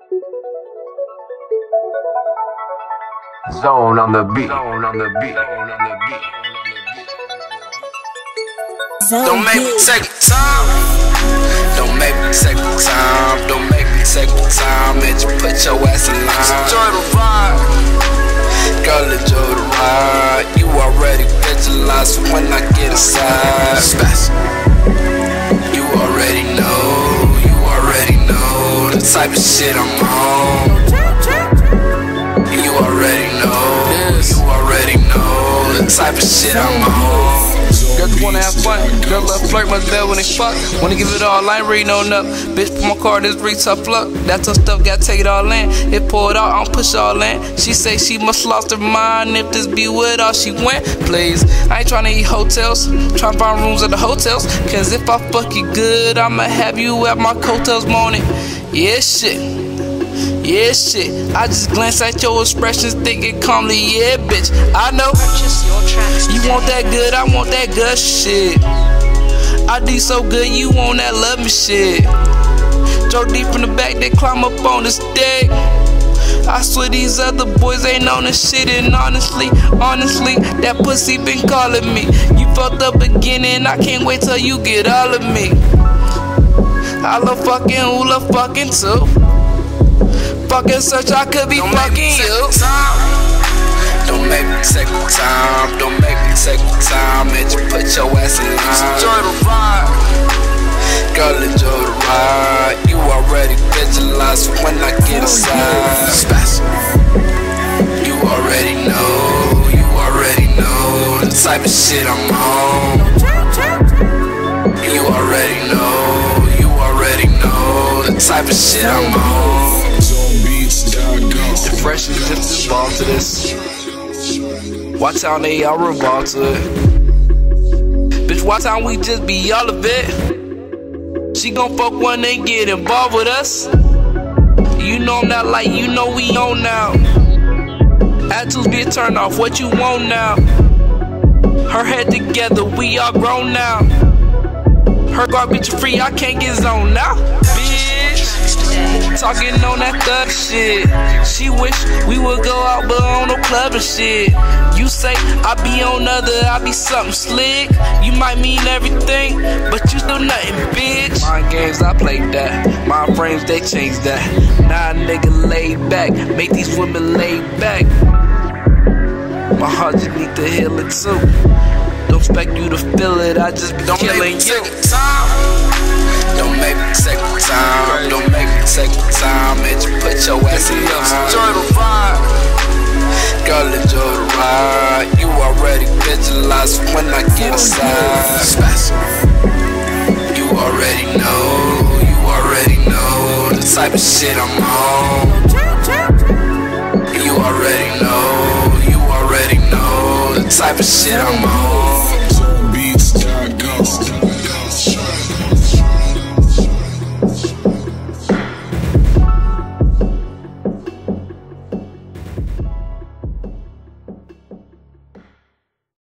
Zone on the beat. Don't make me take time. Don't make me take time. Don't make me take time. And you put your ass in line. Enjoy the ride. Girl, enjoy the ride. You already visualize when I get inside. Special. You already know. You already know the type of shit I'm on. You already know. You already know the type of shit I'm on. Girls wanna have fun, girl love flirt, much better when they fuck. Wanna give it all, I ain't reading on up. Bitch, put my car, this read tough luck. That tough stuff, gotta take it all in. It pour it out, I don't push all in. She say she must lost her mind if this be with all she went. Please, I ain't tryna eat hotels, tryna find rooms at the hotels. Cause if I fuck you good, I'ma have you at my coattails morning. Yeah, shit. Yeah, shit. I just glance at your expressions, thinking calmly, yeah, bitch. I know you want that good, I want that good shit. I do so good, you want that love me shit. Throw deep from the back, they climb up on the stick. I swear these other boys ain't on this shit. And honestly, that pussy been calling me. You fucked up again and I can't wait till you get all of me. I love fucking, who love fucking too. Fucking search, I could be fucking you. Don't make me take the time. Don't make me take the time. And you put your ass in line. Enjoy the ride. Girl, enjoy the ride. You already visualize when I get inside. Special. You already know. You already know the type of shit I'm on. You already know. You already know the type of shit I'm on. The fresh is just involved to this. Watch how they all revolve to it. Bitch, watch how we just be all of it. She gon' fuck when they get involved with us. You know I'm not like, you know we on now. Attitudes be a turn off, what you want now? Her head together, we all grown now. Her garbage free, I can't get zoned now. Talking on that thug shit. She wish we would go out but on no club and shit. You say I be on other, I be something slick. You might mean everything, but you do nothing, bitch. Mind games, I play that. Mind frames, they change that. Nah, nigga laid back, make these women laid back. My heart just need to heal it too. Don't expect you to feel it, I just be killing you. Don't make me take the time. Don't make me take the time. And you put your ass in line. Enjoy the ride. Girl, enjoy the ride. You already visualize when I get inside. Special. You already know. You already know the type of shit I'm on.